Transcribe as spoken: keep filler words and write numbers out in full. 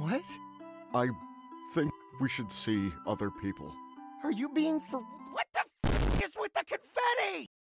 What? I think we should see other people. Are you being for... What the f*** is with the confetti?